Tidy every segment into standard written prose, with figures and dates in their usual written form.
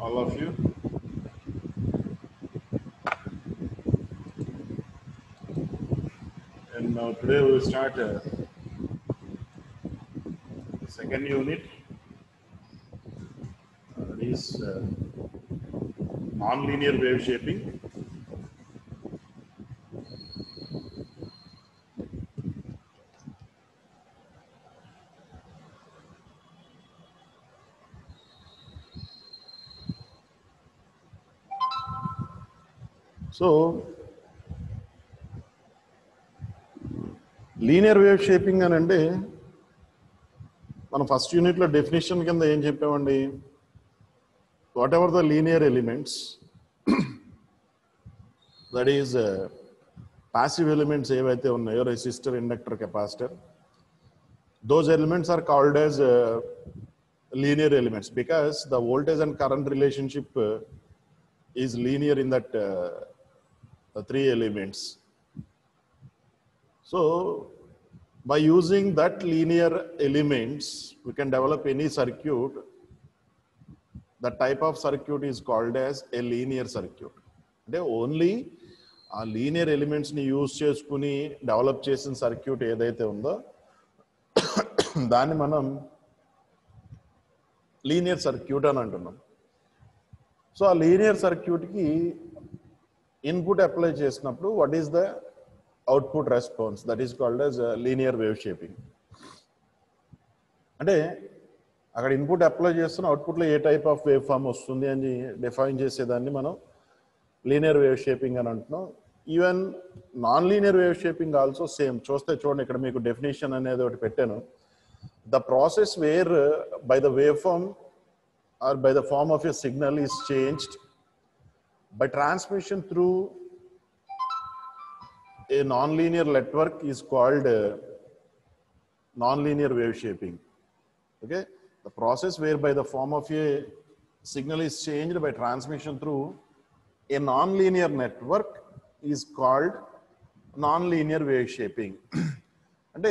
all of you. And now today we will start the second unit. That is non-linear wave shaping. So, linear wave shaping అంటే మనం first యూనిట్లో definition కింద ఏం చెప్పామండి, whatever the linear elements, that is passive elements ఏవైతే ఉన్నాయో resistor, inductor, capacitor, those elements are called as linear elements because the voltage and current relationship is linear in that the three elements. So by using that linear elements we can develop any circuit. The type of circuit is called as a linear circuit. అంటే only ఆ linear ఎలిమెంట్స్ని use చేసుకుని develop చేసిన circuit ఏదైతే ఉందో దాన్ని మనం linear circuit అని అంటున్నాం. సో ఆ లీనియర్ సర్క్యూట్కి ఇన్పుట్ అప్లై చేసినప్పుడు what is the output response, that is called as linear wave shaping. అంటే అక్కడ ఇన్పుట్ అప్లై చేస్తున్న అవుట్పుట్లో ఏ టైప్ ఆఫ్ వేవ్ ఫామ్ వస్తుంది అని డిఫైన్ చేసేదాన్ని మనం లీనియర్ వేవ్ షేపింగ్ అని అంటున్నాం. Even nonlinear wave shaping also same. చూడండి, ఇక్కడ మీకు డెఫినేషన్ అనేది ఒకటి పెట్టాను. The process where by the waveform or by the form of a signal is changed by transmission through a non-linear network is called non-linear wave shaping. Okay, the process whereby the form of a signal is changed by transmission through a non-linear network is called non-linear wave shaping. అంటే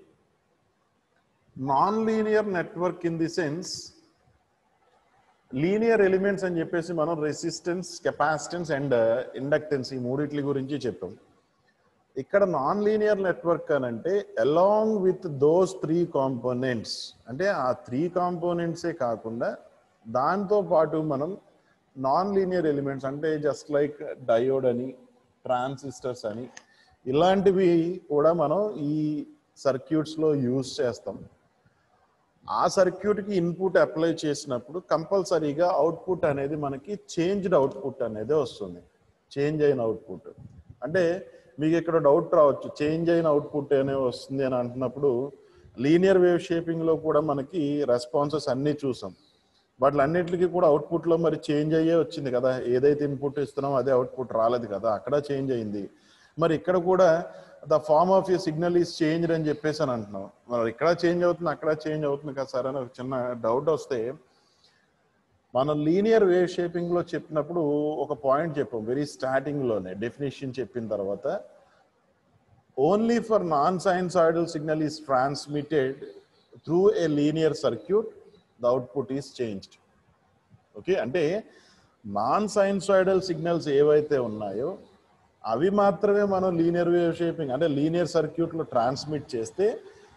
nonlinear network in the sense, linear elements అని చెప్పేసి మనం resistance, capacitance and inductance ఈ మూడిట్ల గురించి చెప్పాం. ఇక్కడ non linear network అని అంటే along with those three components, అంటే ఆ త్రీ కాంపోనెంట్సే కాకుండా దాంతో పాటు మనం నాన్ లీనియర్ ఎలిమెంట్స్ అంటే జస్ట్ లైక్ డయోడ్ అని, ట్రాన్సిస్టర్స్ అని, ఇలాంటివి కూడా మనం ఈ సర్క్యూట్స్లో యూజ్ చేస్తాం. ఆ సర్క్యూట్కి ఇన్పుట్ అప్లై చేసినప్పుడు కంపల్సరీగా అవుట్పుట్ అనేది మనకి చేంజ్డ్ అవుట్పుట్ అనేది వస్తుంది. చేంజ్ అయిన అవుట్పుట్ అంటే మీకు ఇక్కడ డౌట్ రావచ్చు, చేంజ్ అయిన అవుట్పుట్ అనేది వస్తుంది అని అంటున్నప్పుడు లీనియర్ వేవ్ షేపింగ్లో కూడా మనకి రెస్పాన్సెస్ అన్నీ చూసాం. వాటిలన్నిటికీ కూడా అవుట్పుట్లో మరి చేంజ్ అయ్యే వచ్చింది కదా, ఏదైతే ఇన్పుట్ ఇస్తున్నామో అదే అవుట్పుట్ రాలేదు కదా, అక్కడ చేంజ్ అయింది. మరి ఇక్కడ కూడా the form of a signal is changed అని చెప్పేసి అని అంటున్నాం. మరి ఇక్కడ చేంజ్ అవుతుంది, అక్కడ చేంజ్ అవుతుంది కదా సార్ అని ఒక చిన్న డౌట్ వస్తే, మనం లీనియర్ వేవ్ షేపింగ్లో చెప్పినప్పుడు ఒక పాయింట్ చెప్పాం వెరీ స్టార్టింగ్లోనే. డెఫినేషన్ చెప్పిన తర్వాత only for nonsinusoidal signal is transmitted through a linear circuit the output is changed. Okay, అంటే నాన్ సైన్సాయిడల్ సిగ్నల్స్ ఏవైతే ఉన్నాయో అవి మాత్రమే మనం లీనియర్ వేవ్ షేపింగ్ అంటే లీనియర్ సర్క్యూట్లో ట్రాన్స్మిట్ చేస్తే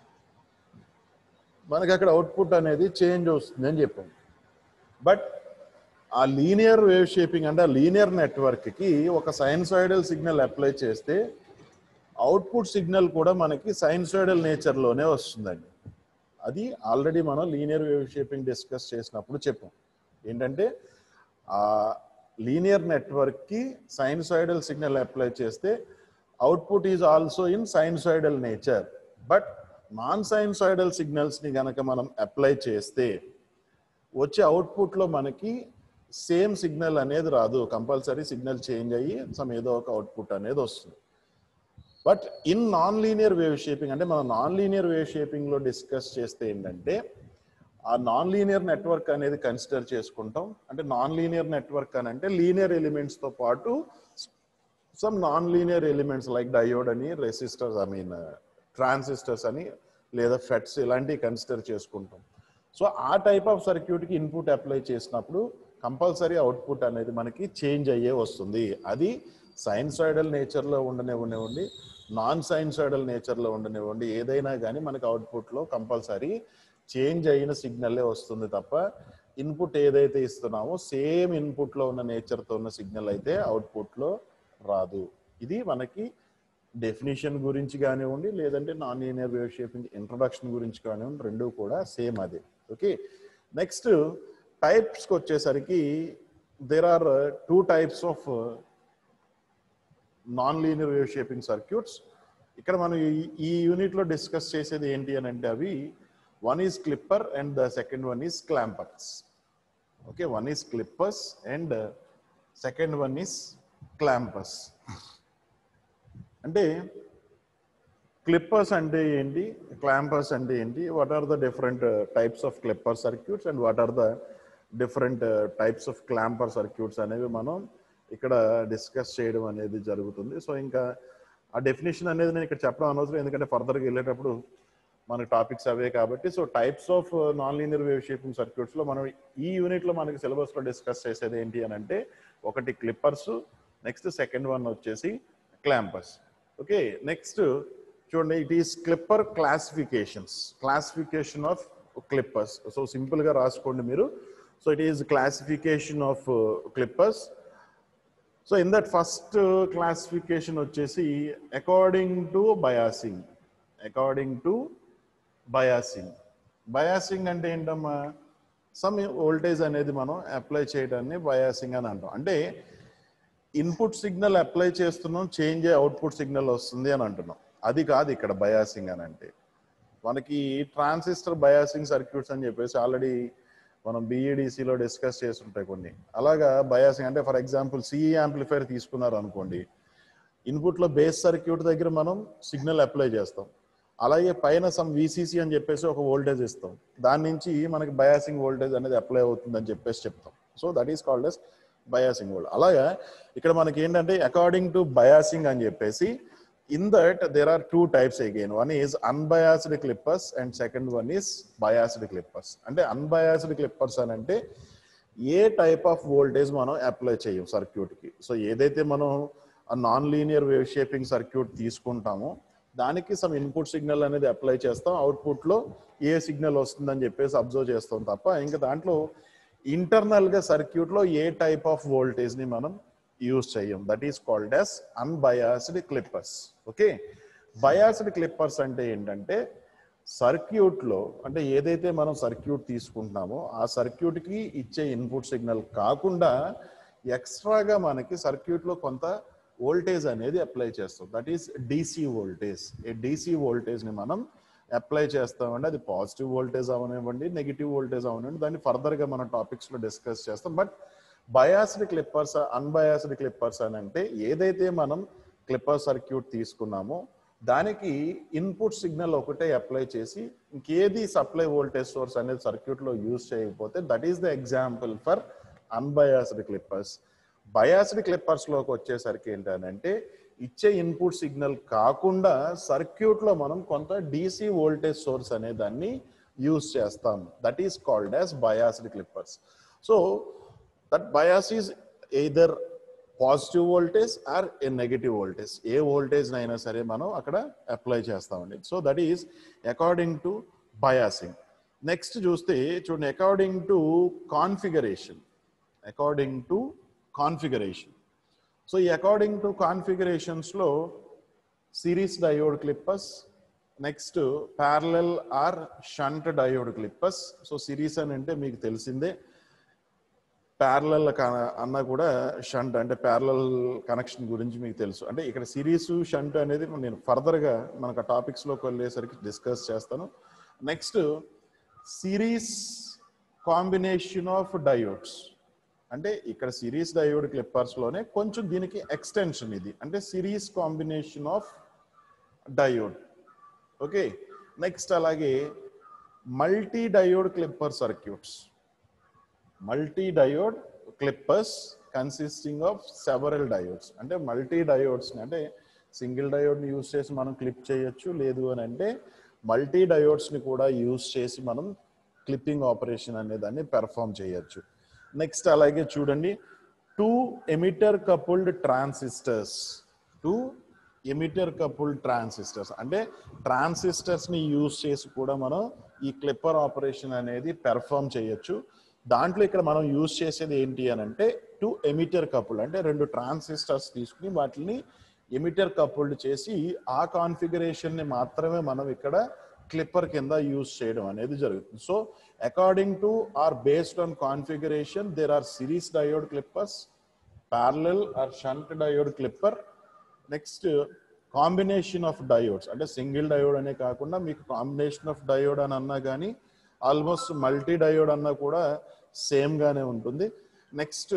మనకి అక్కడ అవుట్పుట్ అనేది చేంజ్ వస్తుంది అని చెప్పాం. బట్ ఆ లీనియర్ వేవ్ షేపింగ్ అంటే ఆ లీనియర్ నెట్వర్క్కి ఒక సైన్సాయిడల్ సిగ్నల్ అప్లై చేస్తే అవుట్పుట్ సిగ్నల్ కూడా మనకి సైన్సాయిడల్ నేచర్లోనే వస్తుందండి. అది ఆల్రెడీ మనం లీనియర్ వేవ్ షేపింగ్ డిస్కస్ చేసినప్పుడు చెప్పాం. ఏంటంటే ఆ లీనియర్ నెట్వర్క్కి సైన్సాయిడల్ సిగ్నల్ అప్లై చేస్తే output is also in sinusoidal nature. But nonsinusoidal సిగ్నల్స్ని కనుక మనం అప్లై చేస్తే వచ్చే అవుట్పుట్లో మనకి సేమ్ సిగ్నల్ అనేది రాదు, కంపల్సరీ సిగ్నల్ చేంజ్ అయ్యి ఏదో ఒక అవుట్పుట్ అనేది వస్తుంది. But in nonlinear wave shaping అంటే మనం నాన్ లీనియర్ వేవ్ షేపింగ్లో డిస్కస్ చేస్తే ఏంటంటే ఆ నాన్ లీనియర్ నెట్వర్క్ అనేది కన్సిడర్ చేసుకుంటాం. అంటే నాన్ లీనియర్ నెట్వర్క్ అని అంటే లీనియర్ ఎలిమెంట్స్తో పాటు some nonlinear elements like diode అని, రెసిస్టర్స్ ట్రాన్సిస్టర్స్ అని, లేదా ఫెట్స్ ఇలాంటివి కన్సిడర్ చేసుకుంటాం. సో ఆ టైప్ ఆఫ్ సర్క్యూట్కి ఇన్పుట్ అప్లై చేసినప్పుడు కంపల్సరీ అవుట్పుట్ అనేది మనకి చేంజ్ అయ్యే వస్తుంది. అది సైన్సాయిడల్ నేచర్లో ఉండనివ్వండి, నాన్ సైన్సాయిడల్ నేచర్లో ఉండనివ్వండి, ఏదైనా కానీ మనకి అవుట్పుట్లో కంపల్సరీ చేంజ్ అయిన సిగ్నల్లే వస్తుంది తప్ప ఇన్పుట్ ఏదైతే ఇస్తున్నామో సేమ్ ఇన్పుట్లో ఉన్న నేచర్తో ఉన్న సిగ్నల్ అయితే అవుట్పుట్లో రాదు. ఇది మనకి డెఫినేషన్ గురించి కానివ్వండి, లేదంటే nonlinear wave shaping introduction గురించి కానివ్వండి, రెండు కూడా సేమ్ అదే. ఓకే, నెక్స్ట్ టైప్స్కి వచ్చేసరికి there are 2 types of nonlinear wave shaping circuits. ఇక్కడ మనం ఈ యూనిట్లో డిస్కస్ చేసేది ఏంటి అని అంటే అవి one is clipper and the second one is clampers. Okay, one is clippers and second one is clampers. అంటే క్లిప్పర్స్ అంటే ఏంటి, క్లాంపర్స్ అంటే ఏంటి, what are the different types of clipper circuits and what are the different types of clamper circuits అనేవి మనం ఇక్కడ discuss చేయడం అనేది జరుగుతుంది. సో ఇంకా ఆ డెఫినేషన్ అనేది నేను ఇక్కడ చెప్పడం అనవసరం, ఎందుకంటే ఫర్దర్గా వెళ్ళేటప్పుడు మనకి టాపిక్స్ అవే కాబట్టి. So types of nonlinear wave shaping సర్క్యూట్స్లో మనం ఈ యూనిట్లో మనకి సిలబస్లో డిస్కస్ చేసేది ఏంటి అని అంటే ఒకటి క్లిప్పర్స్, నెక్స్ట్ సెకండ్ వన్ వచ్చేసి క్లాంపర్స్. ఓకే, నెక్స్ట్ చూడండి, it is clipper classification of clippers. So సింపుల్గా రాసుకోండి మీరు. So it is classification of clippers. So in that first classification వచ్చేసి అకార్డింగ్ టు బయాసింగ్. బయాసింగ్ అంటే ఏంటమ్మా, సమ్ వోల్టేజ్ అనేది మనం అప్లై చేయడాన్ని బయాసింగ్ అని అంటాం. అంటే ఇన్పుట్ సిగ్నల్ అప్లై చేస్తున్నాం, చేంజ్ అయ్యే అవుట్పుట్ సిగ్నల్ వస్తుంది అని అంటున్నాం. అది కాదు ఇక్కడ బయాసింగ్ అని అంటే. మనకి ట్రాన్సిస్టర్ బయాసింగ్ సర్క్యూట్స్ అని చెప్పేసి ఆల్రెడీ మనం BEDCలో డిస్కస్ చేస్తుంటాయి కొన్ని. అలాగా బయాసింగ్ అంటే ఫర్ ఎగ్జాంపుల్ CE యాంప్లిఫైర్ తీసుకున్నారు అనుకోండి, ఇన్పుట్లో బేస్ సర్క్యూట్ దగ్గర మనం సిగ్నల్ అప్లై చేస్తాం, అలాగే పైన సమ్ VCC అని చెప్పేసి ఒక వోల్టేజ్ ఇస్తాం, దాని నుంచి మనకి బయాసింగ్ వోల్టేజ్ అనేది అప్లై అవుతుందని చెప్పేసి చెప్తాం. So that is called as biasing volt. అలాగా ఇక్కడ మనకి ఏంటంటే అకార్డింగ్ టు బయాసింగ్ అని చెప్పేసి in that there are 2 types again. One is unbiased clippers and second one is biased clippers. అంటే unbiased clippers అని అంటే ఏ టైప్ ఆఫ్ వోల్టేజ్ మనం అప్లై చేయం సర్క్యూట్కి. సో ఏదైతే మనం nonlinear wave shaping circuit తీసుకుంటామో దానికి సమ్ ఇన్పుట్ సిగ్నల్ అనేది అప్లై చేస్తాం, అవుట్పుట్లో ఏ సిగ్నల్ వస్తుందని చెప్పేసి అబ్జర్వ్ చేస్తాం తప్ప ఇంకా దాంట్లో ఇంటర్నల్గా సర్క్యూట్లో ఏ టైప్ ఆఫ్ వోల్టేజ్ని మనం యూజ్ చేయం. That is called as unbiased clippers. Okay, biased clippers అంటే ఏంటంటే సర్క్యూట్లో, అంటే ఏదైతే మనం సర్క్యూట్ తీసుకుంటున్నామో ఆ సర్క్యూట్కి ఇచ్చే ఇన్పుట్ సిగ్నల్ కాకుండా ఎక్స్ట్రాగా మనకి సర్క్యూట్లో కొంత వోల్టేజ్ అనేది అప్లై చేస్తాం. That is DC voltage. ఏ DC వోల్టేజ్ని మనం అప్లై చేస్తామండి. అది పాజిటివ్ వోల్టేజ్ అవనివ్వండి, నెగిటివ్ వోల్టేజ్ అవనివ్వండి, దాన్ని ఫర్దర్గా మనం టాపిక్స్లో డిస్కస్ చేస్తాం. But biased clippers, unbiased clippers అని అంటే ఏదైతే మనం క్లిప్పర్ సర్క్యూట్ తీసుకున్నామో దానికి ఇన్పుట్ సిగ్నల్ ఒకటే అప్లై చేసి ఇంకేది సప్లై వోల్టేజ్ సోర్స్ అనేది సర్క్యూట్లో యూజ్ చేయకపోతే that is the example for unbiased clippers. Biased క్లిప్పర్స్లోకి వచ్చేసరికి ఏంటంటే ఇచ్చే ఇన్పుట్ సిగ్నల్ కాకుండా సర్క్యూట్లో మనం కొంత DC వోల్టేజ్ సోర్స్ అనే దాన్ని యూజ్ చేస్తాం. That is called as biased clippers. So that bias is either positive voltage or a negative voltage. ఏ వోల్టేజ్ అయినా సరే మనం అక్కడ అప్లై చేస్తామండి. So that is according to biasing. Next చూస్తే చూడండి, అకార్డింగ్ టు కాన్ఫిగరేషన్. సో ఈ అకార్డింగ్ టు కాన్ఫిగరేషన్స్లో series diode clippers, next parallel or shunt diode clippers. So series అని అంటే మీకు తెలిసిందే, ప్యారలల్ అన్న కూడా షంట్ అంటే ప్యారలల్ కనెక్షన్ గురించి మీకు తెలుసు. అంటే ఇక్కడ సిరీస్ షంట్ అనేది నేను ఫర్దర్గా మనకు ఆ టాపిక్స్లోకి వెళ్ళేసరికి డిస్కస్ చేస్తాను. Next series combination of diodes. అంటే ఇక్కడ సిరీస్ డయోడ్ క్లిప్పర్స్లోనే కొంచెం దీనికి ఎక్స్టెన్షన్ ఇది, అంటే series combination of diode. Okay, next అలాగే multi diode clipper circuits. Multi diode clippers consisting of several diodes. అంటే మల్టీ డయోడ్స్ని అంటే సింగిల్ డయోడ్ని యూజ్ చేసి మనం క్లిప్ చేయొచ్చు, లేదు అని అంటే మల్టీ డయోడ్స్ని కూడా యూజ్ చేసి మనం క్లిప్పింగ్ ఆపరేషన్ అనే దాన్ని పెర్ఫామ్ చేయొచ్చు. నెక్స్ట్ అలాగే చూడండి, 2 emitter coupled transistors. 2 emitter coupled transistors అంటే ట్రాన్సిస్టర్స్ని యూజ్ చేసి కూడా మనం ఈ క్లిప్పర్ ఆపరేషన్ అనేది పెర్ఫామ్ చేయొచ్చు. దాంట్లో ఇక్కడ మనం యూజ్ చేసేది ఏంటి అని అంటే 2 ఎమిటర్ కపుల్డ్ అంటే 2 ట్రాన్సిస్టర్స్ తీసుకుని వాటిని ఎమిటర్ కపుల్డ్ చేసి ఆ కాన్ఫిగరేషన్ని మాత్రమే మనం ఇక్కడ క్లిప్పర్ కింద యూజ్ చేయడం అనేది జరుగుతుంది. So according to or based on configuration there are series diode clippers, parallel or shunt diode clipper, next combination of diodes అంటే సింగిల్ డయోడ్ అనే కాకుండా మీకు కాంబినేషన్ ఆఫ్ డయోడ్ అని అన్నా కానీ ఆల్మోస్ట్ మల్టీ డయోడ్ అన్నా కూడా సేమ్ గానే ఉంటుంది. Next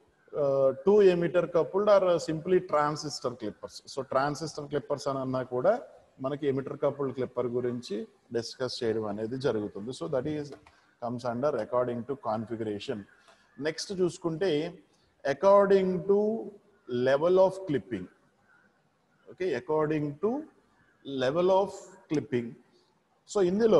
2 emitter coupled or simply transistor clippers. So transistor clippers అని అన్నా కూడా మనకి ఎమిటర్ కపుల్డ్ క్లిప్పర్ గురించి డిస్కస్ చేయడం అనేది జరుగుతుంది. So that is comes under according to configuration. Next చూసుకుంటే according to level of clipping. Okay, according to level of clipping. So ఇందులో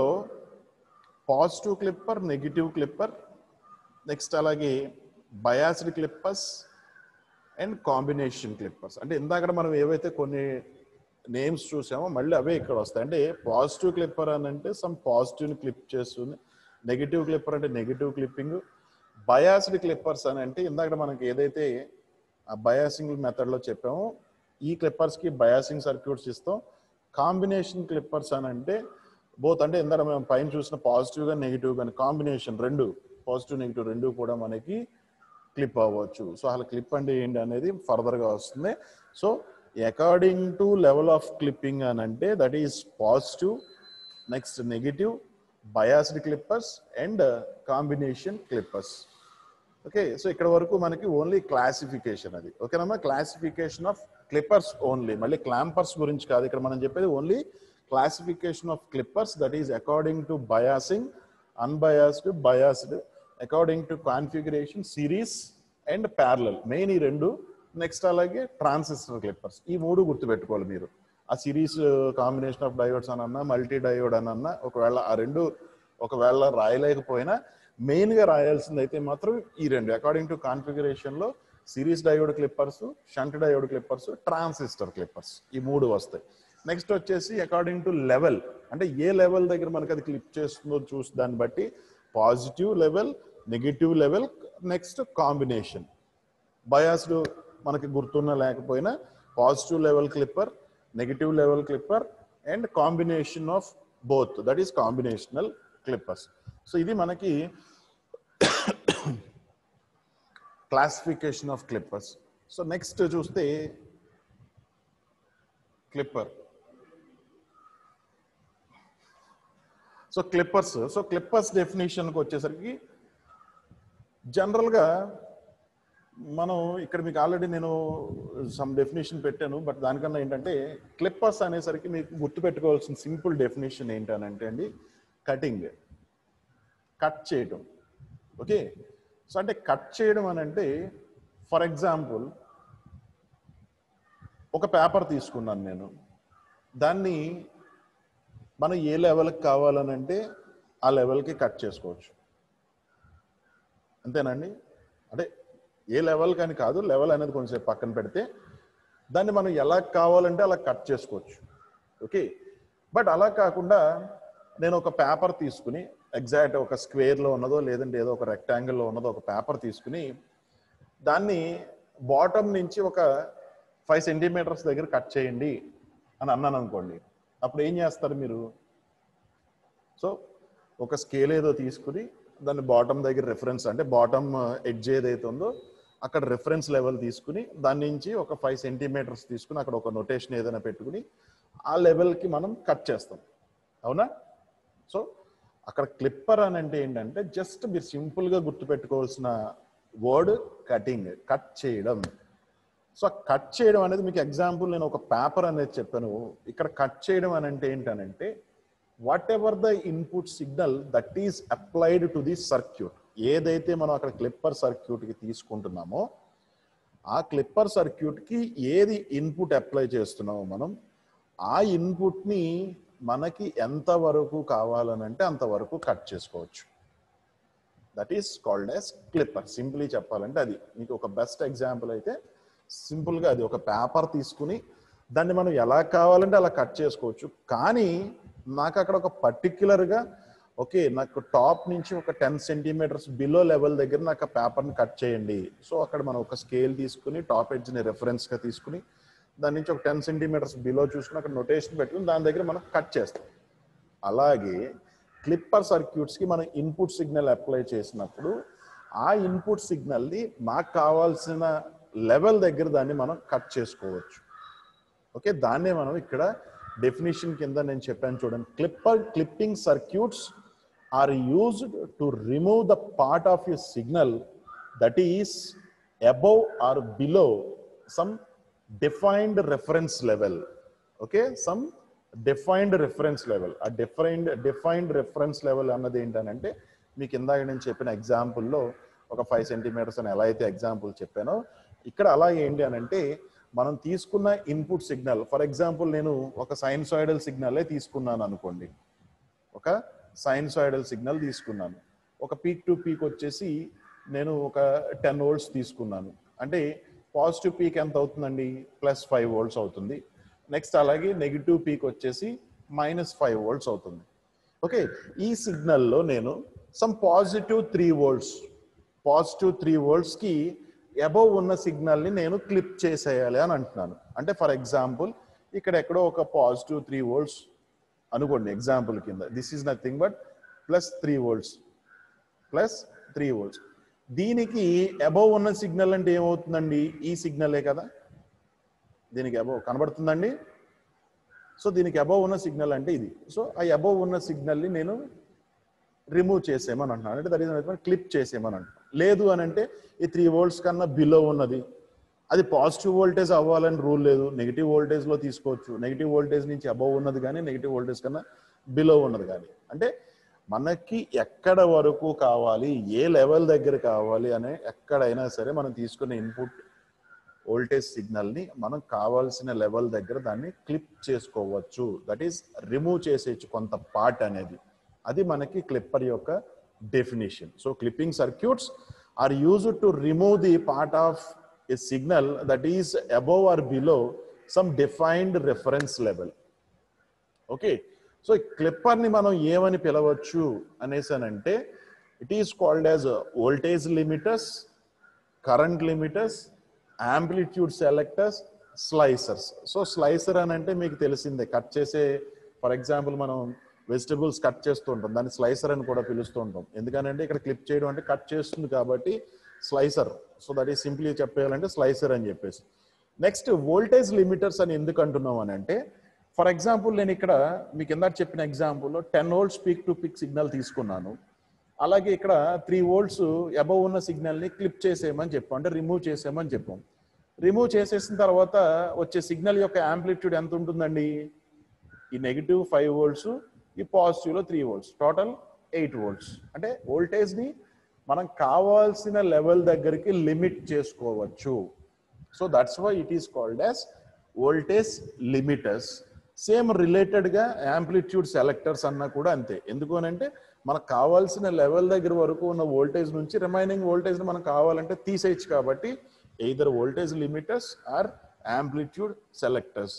positive clipper, negative clipper, next అలాగే biased clippers and combination clippers. అంటే ఇందాక మనం ఏవైతే కొన్ని names చూసామో మళ్ళీ అవే ఇక్కడ వస్తాయి. అంటే పాజిటివ్ క్లిప్పర్ అని అంటే సమ్ పాజిటివ్ని క్లిప్ చేస్తుంది, నెగిటివ్ క్లిప్పర్ అంటే నెగిటివ్ క్లిప్పింగ్, బయాస్డ్ క్లిప్పర్స్ అని అంటే ఇందాక మనకి ఏదైతే ఆ బయాసింగ్ మెథడ్లో చెప్పామో ఈ క్లిప్పర్స్కి బయాసింగ్ సర్క్యూట్స్ ఇస్తాం. కాంబినేషన్ క్లిప్పర్స్ అని అంటే బోత్ అంటే ఇందాక మనం పైన చూసిన పాజిటివ్ గా నెగిటివ్ కానీ కాంబినేషన్ రెండు పాజిటివ్ నెగిటివ్ రెండు కూడా మనకి క్లిప్ అవ్వచ్చు. సో అలా క్లిప్ అంటే ఏంటి అనేది ఫర్దర్ గా వస్తుంది. So according to level of clipping అని అంటే that is positive, next negative, biased clippers and combination clippers. Okay, so ఇక్కడ వరకు మనకి ఓన్లీ క్లాసిఫికేషన్ అది. ఓకేనమ్మా, క్లాసిఫికేషన్ ఆఫ్ క్లిప్పర్స్ ఓన్లీ, మళ్ళీ క్లాంపర్స్ గురించి కాదు ఇక్కడ మనం చెప్పేది. Only classification of clippers, that is according to biasing, unbiased, biased, according to configuration, series and parallel. Main ఈ రెండు. నెక్స్ట్ అలాగే ట్రాన్సిస్టర్ క్లిప్పర్స్. ఈ మూడు గుర్తుపెట్టుకోవాలి మీరు. ఆ సిరీస్ కాంబినేషన్ ఆఫ్ డయోడ్స్ అని అన్నా మల్టీ డయోడ్ అని అన్నా ఒకవేళ ఆ రెండు ఒకవేళ రాయలేకపోయినా మెయిన్గా రాయాల్సింది అయితే మాత్రం ఈ రెండు. అకార్డింగ్ టు కాన్ఫిగరేషన్లో series diode clippers, shunt diode clippers, transistor clippers ఈ మూడు వస్తాయి. నెక్స్ట్ వచ్చేసి అకార్డింగ్ టు లెవెల్ అంటే ఏ లెవెల్ దగ్గర మనకి అది క్లిప్ చేస్తుందో చూసి దాన్ని బట్టి positive level, negative level, next combination. Biased మనకి గుర్తున్న లేకపోయినా positive level clipper, negative level clipper and combination of both, that is combinational clippers. So ఇది మనకి classification of clippers. So next చూస్తే క్లిప్పర్. సో క్లిప్పర్స్ డెఫినేషన్కి వచ్చేసరికి జనరల్గా మనం ఇక్కడ మీకు ఆల్రెడీ నేను సమ్ డెఫినేషన్ పెట్టాను, బట్ దానికన్నా ఏంటంటే క్లిప్పర్స్ అనేసరికి మీకు గుర్తుపెట్టుకోవాల్సిన సింపుల్ డెఫినేషన్ ఏంటనంటే అండి కటింగ్, కట్ చేయటం. ఓకే, సో అంటే కట్ చేయడం అని అంటే ఫర్ ఎగ్జాంపుల్ ఒక పేపర్ తీసుకున్నాను నేను, దాన్ని మనం ఏ లెవెల్కి కావాలని అంటే ఆ లెవెల్కి కట్ చేసుకోవచ్చు. అంతేనండి, అంటే ఏ లెవెల్ కానీ కాదు, లెవెల్ అనేది కొంచెం పక్కన పెడితే దాన్ని మనం ఎలా కావాలంటే అలా కట్ చేసుకోవచ్చు. ఓకే, బట్ అలా కాకుండా నేను ఒక పేపర్ తీసుకుని ఎగ్జాక్ట్ ఒక స్క్వేర్లో ఉన్నదో లేదంటే ఏదో ఒక రెక్టాంగిల్లో ఉన్నదో ఒక పేపర్ తీసుకుని దాన్ని బాటమ్ నుంచి ఒక 5 సెంటీమీటర్స్ దగ్గర కట్ చేయండి అని అన్నాను అనుకోండి, అప్పుడు ఏం చేస్తారు మీరు? సో ఒక స్కేల్ ఏదో తీసుకుని దాన్ని బాటమ్ దగ్గర రిఫరెన్స్ అంటే బాటమ్ ఎడ్జ్ ఏదైతే ఉందో అక్కడ రిఫరెన్స్ లెవెల్ తీసుకుని దాని నుంచి ఒక 5 సెంటీమీటర్స్ తీసుకుని అక్కడ ఒక నొటేషన్ ఏదైనా పెట్టుకుని ఆ లెవెల్కి మనం కట్ చేస్తాం. అవునా? సో అక్కడ క్లిప్పర్ అని అంటే ఏంటంటే జస్ట్ మీరు సింపుల్గా గుర్తుపెట్టుకోవాల్సిన వర్డ్ కటింగ్, కట్ చేయడం. సో కట్ చేయడం అనేది మీకు ఎగ్జాంపుల్ నేను ఒక పేపర్ అనేది చెప్పాను. ఇక్కడ కట్ చేయడం అని అంటే ఏంటనంటే whatever the input signal that is applied to the circuit, ఏదైతే మనం అక్కడ క్లిప్పర్ సర్క్యూట్కి తీసుకుంటున్నామో ఆ క్లిప్పర్ సర్క్యూట్కి ఏది ఇన్పుట్ అప్లై చేస్తున్నామో మనం ఆ ఇన్పుట్ని మనకి ఎంతవరకు కావాలనంటే అంతవరకు కట్ చేసుకోవచ్చు. That is called as clipper. Simply చెప్పాలంటే అది మీకు ఒక బెస్ట్ ఎగ్జాంపుల్ అయితే సింపుల్గా అది ఒక పేపర్ తీసుకుని దాన్ని మనం ఎలా కావాలంటే అలా కట్ చేసుకోవచ్చు. కానీ నాకు అక్కడ ఒక పర్టిక్యులర్గా ఓకే నాకు టాప్ నుంచి ఒక 10 సెంటీమీటర్స్ బిలో లెవెల్ దగ్గర నాకు ఆ పేపర్ని కట్ చేయండి. సో అక్కడ మనం ఒక స్కేల్ తీసుకుని టాప్ ఎడ్జ్ని రెఫరెన్స్గా తీసుకుని దాని నుంచి ఒక 10 సెంటీమీటర్స్ బిలో చూసుకుని అక్కడ నొటేషన్ పెట్టుకుని దాని దగ్గర మనం కట్ చేస్తాం. అలాగే క్లిప్పర్ సర్క్యూట్స్కి మనం ఇన్పుట్ సిగ్నల్ అప్లై చేసినప్పుడు ఆ ఇన్పుట్ సిగ్నల్ని మాకు కావాల్సిన లెవెల్ దగ్గర దాన్ని మనం కట్ చేసుకోవచ్చు. ఓకే, దాన్నే మనం ఇక్కడ డెఫినేషన్ కింద నేను చెప్పాను చూడండి. Clipping circuits are used to remove the part of a signal that is above or below some defined reference level. Okay, some defined reference level. ఆ డిఫైన్డ్ రెఫరెన్స్ లెవెల్ అన్నది ఏంటంటే మీకు ఇందాక నేను చెప్పిన ఎగ్జాంపుల్లో ఒక 5 సెంటీమీటర్స్ అని ఎలా అయితే ఎగ్జాంపుల్ చెప్పానో ఇక్కడ అలా ఏంటి అని అంటే మనం తీసుకున్న ఇన్పుట్ సిగ్నల్, ఫర్ ఎగ్జాంపుల్ నేను ఒక సైన్సాయిడల్ సిగ్నలే తీసుకున్నాను అనుకోండి. ఒక సైన్సాయిడల్ సిగ్నల్ తీసుకున్నాను. ఒక పీక్ టు పీక్ వచ్చేసి నేను ఒక 10 వోల్ట్స్ తీసుకున్నాను. అంటే పాజిటివ్ పీక్ ఎంత అవుతుందండి? +5 వోల్ట్స్ అవుతుంది. నెక్స్ట్ అలాగే నెగిటివ్ పీక్ వచ్చేసి -5 వోల్ట్స్ అవుతుంది. ఓకే, ఈ సిగ్నల్లో నేను సమ్ పాజిటివ్ 3 వోల్ట్స్కి అబౌవ్ ఉన్న సిగ్నల్ని నేను క్లిప్ చేసేయాలి అని అంటున్నాను. అంటే ఫర్ ఎగ్జాంపుల్ ఇక్కడ ఎక్కడో ఒక పాజిటివ్ 3 వోల్ట్స్ అనుకోండి ఎగ్జాంపుల్ కింద. This is nothing but +3 volts. దీనికి అబౌవ్ ఉన్న సిగ్నల్ అంటే ఏమవుతుందండి? ఈ సిగ్నలే కదా, దీనికి అబౌవ్ కనబడుతుందండి. సో దీనికి అబౌవ్ ఉన్న సిగ్నల్ అంటే ఇది. సో ఆ అబౌవ్ ఉన్న సిగ్నల్ని నేను రిమూవ్ చేసేయమని అంటున్నాను. అంటే దట్ ఈస్ క్లిప్ చేసేయమని అంటున్నాను. లేదు అని అంటే ఈ 3 వోల్ట్స్ కన్నా బిలో ఉన్నది, అది పాజిటివ్ వోల్టేజ్ అవ్వాలని రూల్ లేదు. నెగిటివ్ వోల్టేజ్లో తీసుకోవచ్చు. నెగిటివ్ వోల్టేజ్ నుంచి అబౌవ్ ఉన్నది కానీ నెగిటివ్ వోల్టేజ్ కన్నా బిలో ఉన్నది కానీ. అంటే మనకి ఎక్కడ వరకు కావాలి, ఏ లెవెల్ దగ్గర కావాలి అనే ఎక్కడైనా సరే మనం తీసుకునే ఇన్పుట్ వోల్టేజ్ సిగ్నల్ని మనం కావాల్సిన లెవెల్ దగ్గర దాన్ని క్లిప్ చేసుకోవచ్చు. దట్ ఈస్ రిమూవ్ చేసేయచ్చు కొంత పార్ట్ అనేది. అది మనకి క్లిప్పర్ యొక్క definition. So clipping circuits are used to remove the part of a signal that is above or below some defined reference level. Okay, so clipper ni మనం ఏమని పిలవచ్చు అనేసానంటే it is called as voltage limiters, current limiters, amplitude selectors, slicers. So slicer అని అంటే మీకు తెలిసిందే, కట్ చేసే, ఫర్ ఎగ్జాంపుల్ మనం వెజిటబుల్స్ కట్ చేస్తూ ఉంటాం, దాన్ని స్లైసర్ అని కూడా పిలుస్తూ ఉంటాం. ఎందుకనంటే ఇక్కడ క్లిప్ చేయడం అంటే కట్ చేస్తుంది కాబట్టి slicer. So that is simply చెప్పేయాలంటే స్లైసర్ అని చెప్పేసి. నెక్స్ట్ వోల్టేజ్ లిమిటర్స్ అని ఎందుకు అంటున్నాం అని అంటే, ఫర్ ఎగ్జాంపుల్ నేను ఇక్కడ మీకు ఇందాక చెప్పిన ఎగ్జాంపుల్లో 10 volts peak to peak signal తీసుకున్నాను. అలాగే ఇక్కడ 3 వోల్ట్స్ అబవ్ ఉన్న సిగ్నల్ని క్లిప్ చేసేయమని చెప్పాం, అంటే రిమూవ్ చేసేయమని చెప్పాం. రిమూవ్ చేసేసిన తర్వాత వచ్చే సిగ్నల్ యొక్క యాంప్లిట్యూడ్ ఎంత ఉంటుందండి? ఈ నెగిటివ్ 5 వోల్ట్స్, ఈ పాజిటివ్లో 3 వోల్ట్స్, టోటల్ 8 వోల్ట్స్. అంటే వోల్టేజ్ని మనం కావాల్సిన లెవెల్ దగ్గరికి లిమిట్ చేసుకోవచ్చు. So that's why it is called as voltage limiters. Same రిలేటెడ్గా యాంప్లిట్యూడ్ సెలెక్టర్స్ అన్నా కూడా అంతే. ఎందుకు అని అంటే మనకు కావాల్సిన లెవెల్ దగ్గర వరకు ఉన్న వోల్టేజ్ నుంచి రిమైనింగ్ వోల్టేజ్ని మనం కావాలంటే తీసేయచ్చు. కాబట్టి either voltage limiters or amplitude selectors.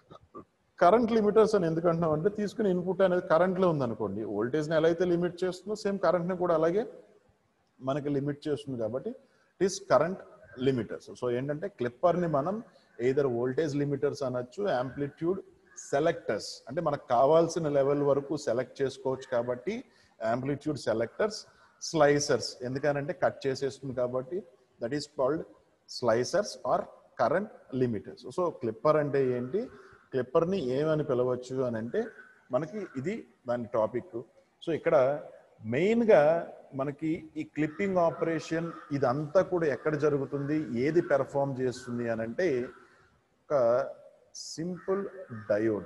Current limiters అని ఎందుకు అంటున్నాం అంటే తీసుకునే ఇన్పుట్ అనేది కరెంట్లో ఉందనుకోండి, వోల్టేజ్ని ఎలా అయితే లిమిట్ చేస్తుందో సేమ్ కరెంట్ని కూడా అలాగే మనకి లిమిట్ చేస్తుంది. కాబట్టి it is current limiters. So ఏంటంటే క్లిప్పర్ని మనం ఎయిదర్ వోల్టేజ్ లిమిటర్స్ అనొచ్చు, యాంప్లిట్యూడ్ సెలెక్టర్స్ అంటే మనకు కావాల్సిన లెవెల్ వరకు సెలెక్ట్ చేసుకోవచ్చు కాబట్టి యాంప్లిట్యూడ్ సెలెక్టర్స్. స్లైసర్స్ ఎందుకనంటే కట్ చేసేస్తుంది కాబట్టి that is called slicers or current limiters. So clipper అంటే ఏంటి, క్లిప్పర్ని ఏమని పిలవచ్చు అని అంటే మనకి ఇది దాని టాపిక్. సో ఇక్కడ మెయిన్గా మనకి ఈ క్లిప్పింగ్ ఆపరేషన్ ఇదంతా కూడా ఎక్కడ జరుగుతుంది, ఏది పెర్ఫామ్ చేస్తుంది అని అంటే ఒక సింపుల్ డయోడ్.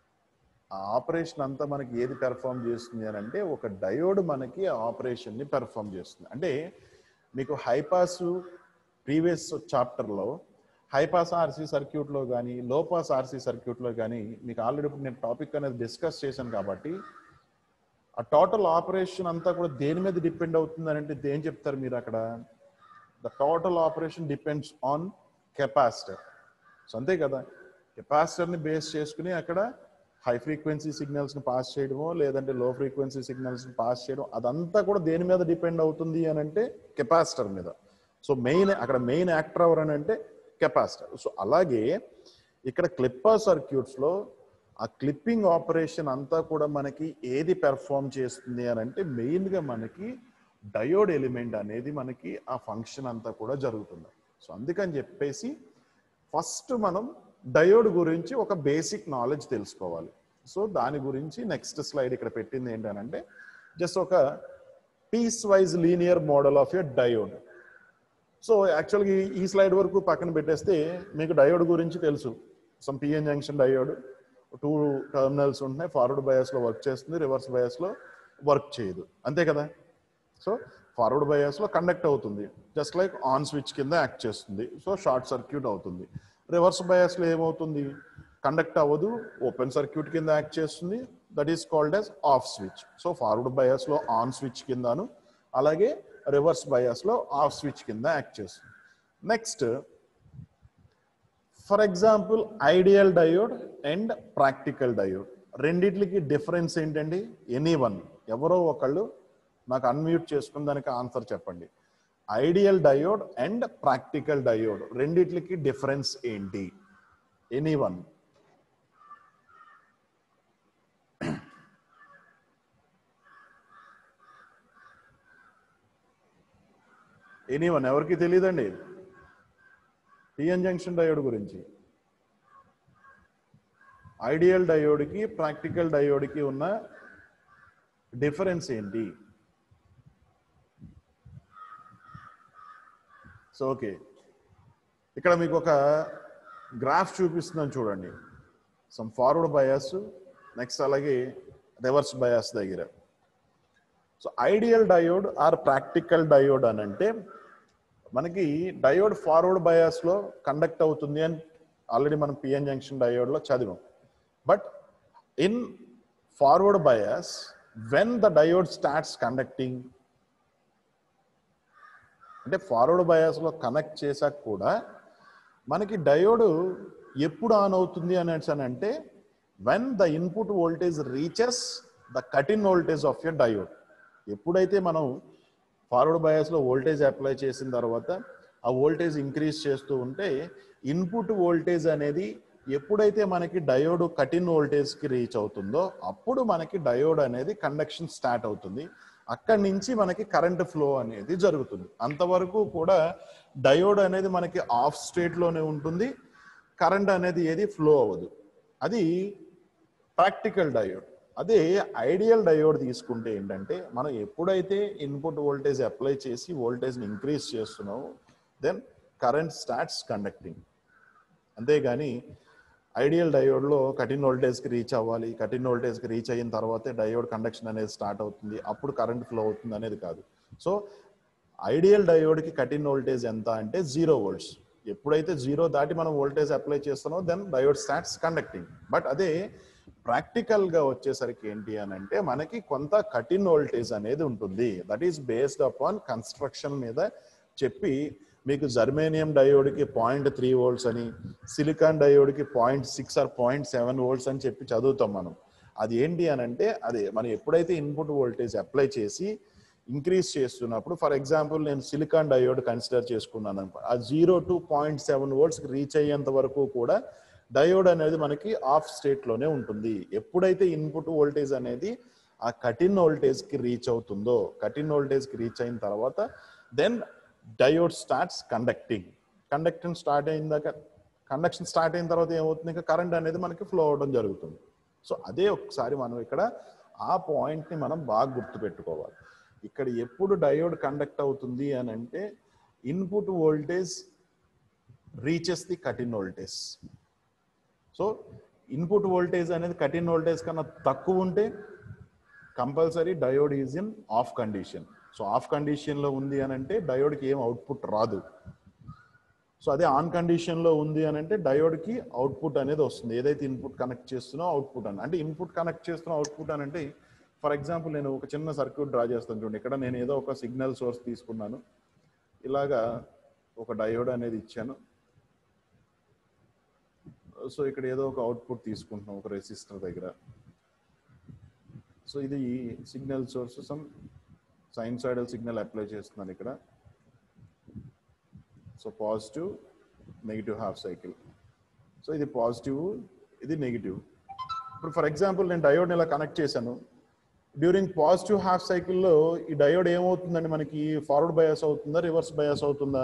ఆ ఆపరేషన్ అంతా మనకి ఏది పెర్ఫామ్ చేస్తుంది అని అంటే ఒక డయోడ్ మనకి ఆ ఆపరేషన్ని పెర్ఫామ్ చేస్తుంది. అంటే మీకు హైపాస్ ప్రీవియస్ చాప్టర్లో హైపాస్ ఆర్సీ సర్క్యూట్లో కానీ లోపాస్ ఆర్సీ సర్క్యూట్లో కానీ మీకు ఆల్రెడీ ఇప్పుడు నేను టాపిక్ అనేది డిస్కస్ చేశాను. కాబట్టి ఆ టోటల్ ఆపరేషన్ అంతా కూడా దేని మీద డిపెండ్ అవుతుంది అని అంటే ఏం చెప్తారు మీరు అక్కడ? The total operation depends on capacitor. So అంతే కదా, కెపాసిటర్ని బేస్ చేసుకుని అక్కడ హై ఫ్రీక్వెన్సీ సిగ్నల్స్ని పాస్ చేయడమో లేదంటే లో ఫ్రీక్వెన్సీ సిగ్నల్స్ని పాస్ చేయడం, అదంతా కూడా దేని మీద డిపెండ్ అవుతుంది అని అంటే కెపాసిటర్ మీద. సో అక్కడ మెయిన్ యాక్టర్ ఎవరు అని అంటే కెపాసిటర్. సో అలాగే ఇక్కడ క్లిప్పర్ సర్క్యూట్స్లో ఆ క్లిప్పింగ్ ఆపరేషన్ అంతా కూడా మనకి ఏది పెర్ఫామ్ చేస్తుంది అని అంటే మెయిన్గా మనకి డయోడ్ ఎలిమెంట్ అనేది మనకి ఆ ఫంక్షన్ అంతా కూడా జరుగుతుంది. సో అందుకని చెప్పేసి ఫస్ట్ మనం డయోడ్ గురించి ఒక బేసిక్ నాలెడ్జ్ తెలుసుకోవాలి. సో దాని గురించి నెక్స్ట్ స్లైడ్ ఇక్కడ పెట్టింది ఏంటంటే జస్ట్ ఒక piece wise linear model of a diode. So యాక్చువల్గా ఈ స్లైడ్ వరకు పక్కన పెట్టేస్తే మీకు డయోడ్ గురించి తెలుసు. Some PN junction diode, 2 terminals ఉంటున్నాయి, ఫార్వర్డ్ బయాస్లో వర్క్ చేస్తుంది, రివర్స్ బయాస్లో వర్క్ చేయదు, అంతే కదా. సో ఫార్వర్డ్ బయాస్లో కండక్ట్ అవుతుంది, జస్ట్ లైక్ ఆన్ స్విచ్ కింద యాక్ట్ చేస్తుంది, సో షార్ట్ సర్క్యూట్ అవుతుంది. రివర్స్ బయాస్లో ఏమవుతుంది? కండక్ట్ అవ్వదు, ఓపెన్ సర్క్యూట్ కింద యాక్ట్ చేస్తుంది, that is called as off switch. So forward బయాస్లో ఆన్ స్విచ్ కిందను, అలాగే రివర్స్ బయాస్లో ఆఫ్ స్విచ్ కింద యాక్ట్ చేస్తుంది. Next for example ideal diode and practical diode, రెండిట్లకి డిఫరెన్స్ ఏంటండి? ఎనీవన్, ఎవరో ఒకళ్ళు నాకు అన్మ్యూట్ చేసుకుని దానికి ఆన్సర్ చెప్పండి. Ideal diode and practical diode రెండిట్లకి డిఫరెన్స్ ఏంటి? ఎనీవన్? ఎనీవన్? ఎవరికి తెలియదండి పిఎన్ జంక్షన్ డయోడ్ గురించి? ఐడియల్ డయోడ్కి ప్రాక్టికల్ డయోడ్కి ఉన్న డిఫరెన్స్ ఏంటి? సో ఓకే, ఇక్కడ మీకు ఒక గ్రాఫ్ చూపిస్తున్నాను చూడండి. సమ్ ఫార్వర్డ్ బయాస్, నెక్స్ట్ అలాగే రివర్స్ బయాస్ దగ్గర. So ideal diode or practical diode అని అంటే మనకి డయోడ్ ఫార్వర్డ్ బయాస్లో కండక్ట్ అవుతుంది అని ఆల్రెడీ మనం పిఎన్ జంక్షన్ డయోడ్లో చదివాం. But in forward bias when the diode starts conducting, అంటే ఫార్వర్డ్ బయాస్లో కనెక్ట్ చేశాక కూడా మనకి డయోడ్ ఎప్పుడు ఆన్ అవుతుంది అని అంటే when the input voltage reaches the cut in voltage of a diode. ఎప్పుడైతే మనం ఫార్వర్డ్ బయాస్లో వోల్టేజ్ అప్లై చేసిన తర్వాత ఆ వోల్టేజ్ ఇంక్రీజ్ చేస్తూ ఉంటే ఇన్పుట్ వోల్టేజ్ అనేది ఎప్పుడైతే మనకి డయోడ్ కట్ ఇన్ వోల్టేజ్కి రీచ్ అవుతుందో అప్పుడు మనకి డయోడ్ అనేది కండక్షన్ స్టార్ట్ అవుతుంది. అక్కడి నుంచి మనకి కరెంట్ ఫ్లో అనేది జరుగుతుంది. అంతవరకు కూడా డయోడ్ అనేది మనకి ఆఫ్ స్టేట్లోనే ఉంటుంది, కరెంట్ అనేది ఏది ఫ్లో అవ్వదు. అది ప్రాక్టికల్ డయోడ్. అదే ఐడియల్ డయోడ్ తీసుకుంటే ఏంటంటే మనం ఎప్పుడైతే ఇన్పుట్ వోల్టేజ్ అప్లై చేసి వోల్టేజ్ని ఇంక్రీజ్ చేస్తున్నామో దెన్ కరెంట్ స్టార్ట్స్ కండక్టింగ్. అంతేగాని ఐడియల్ డయోడ్లో కటిన్ వోల్టేజ్కి రీచ్ అవ్వాలి, కటిన్ వోల్టేజ్కి రీచ్ అయిన తర్వాతే డయోడ్ కండక్షన్ అనేది స్టార్ట్ అవుతుంది, అప్పుడు కరెంట్ ఫ్లో అవుతుంది అనేది కాదు. సో ఐడియల్ డయోడ్కి కటిన్ వోల్టేజ్ ఎంత అంటే 0 volts. ఎప్పుడైతే 0 దాటి మనం వోల్టేజ్ అప్లై చేస్తున్నామో then diode starts conducting. But అదే ప్రాక్టికల్గా వచ్చేసరికి ఏంటి అని అంటే మనకి కొంత కటిన్ వోల్టేజ్ అనేది ఉంటుంది. That is based upon construction మీద చెప్పి మీకు జర్మేనియం డయోడ్కి 0.3 volts అని, సిలికాన్ డయోడ్కి 0.6 or 0.7 volts అని చెప్పి చదువుతాం మనం. అది ఏంటి అని అంటే అదే మనం ఎప్పుడైతే ఇన్పుట్ వోల్టేజ్ అప్లై చేసి ఇంక్రీజ్ చేస్తున్నప్పుడు, ఫర్ ఎగ్జాంపుల్ నేను సిలికాన్ డయోడ్ కన్సిడర్ చేసుకున్నాను అనుకో, ఆ 0 to 0.7 volts రీచ్ అయ్యేంత వరకు కూడా డయోడ్ అనేది మనకి ఆఫ్ స్టేట్లోనే ఉంటుంది. ఎప్పుడైతే ఇన్పుట్ వోల్టేజ్ అనేది ఆ కటిన్ వోల్టేజ్కి రీచ్ అవుతుందో, కటిన్ వోల్టేజ్కి రీచ్ అయిన తర్వాత then diode starts conducting. Conduction start అయిన తర్వాత ఏమవుతుంది, ఇంకా కరెంట్ అనేది మనకి ఫ్లో అవ్వడం జరుగుతుంది. సో అదే ఒకసారి మనం ఇక్కడ ఆ పాయింట్ని మనం బాగా గుర్తుపెట్టుకోవాలి. ఇక్కడ ఎప్పుడు డయోడ్ కండక్ట్ అవుతుంది అని అంటే input voltage reaches the cut in voltage. So input voltage అనేది కటిన్ వోల్టేజ్ కన్నా తక్కువ ఉంటే compulsory diode is in off condition. So off కండిషన్లో ఉంది అని అంటే డయోడ్కి ఏం అవుట్పుట్ రాదు. సో అదే ఆన్ కండిషన్లో ఉంది అని అంటే డయోడ్కి అవుట్పుట్ అనేది వస్తుంది. ఏదైతే ఇన్పుట్ కనెక్ట్ చేస్తున్నా అవుట్పుట్ అని అంటే ఇన్పుట్ కనెక్ట్ చేస్తున్నా అవుట్పుట్ అని అంటే ఫర్ ఎగ్జాంపుల్ నేను ఒక చిన్న సర్క్యూట్ డ్రా చేస్తాను చూడండి. ఇక్కడ నేను ఏదో ఒక సిగ్నల్ సోర్స్ తీసుకున్నాను, ఇలాగా ఒక డయోడ్ అనేది ఇచ్చాను. సో ఇక్కడ ఏదో ఒక అవుట్పుట్ తీసుకుంటున్నాం ఒక రెసిస్టర్ దగ్గర. సో ఇది signal source, some sinusoidal signal apply చేస్తున్నాను ఇక్కడ. So positive negative half cycle. So ఇది పాజిటివ్, ఇది నెగిటివ్. ఇప్పుడు ఫర్ ఎగ్జాంపుల్ నేను డయోడ్ని ఇలా కనెక్ట్ చేశాను. డ్యూరింగ్ పాజిటివ్ హాఫ్ సైకిల్లో ఈ డయోడ్ ఏమవుతుందండి, మనకి ఫార్వర్డ్ బయాస్ అవుతుందా, రివర్స్ బయాస్ అవుతుందా?